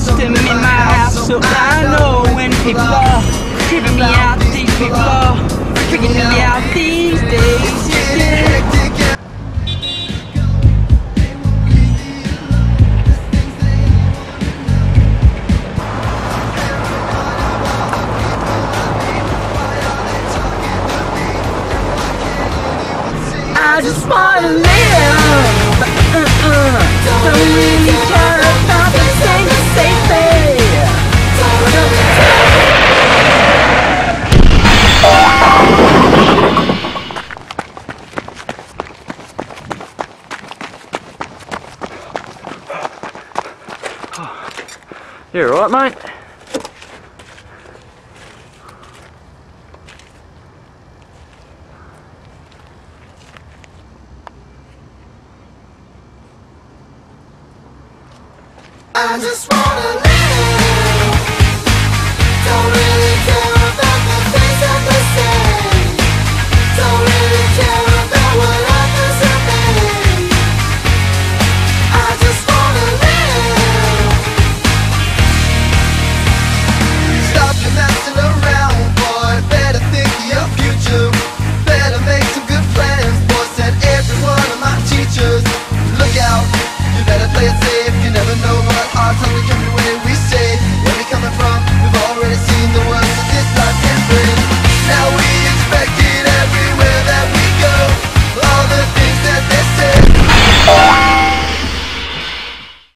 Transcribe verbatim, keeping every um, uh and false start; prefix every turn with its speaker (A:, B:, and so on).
A: system in my house, so I know when people are tripping me out. These people are freaking me out these days. Yeah. I just wanna live, uh-uh. Don't really care about the things they say. You alright, mate?
B: I just wanna live.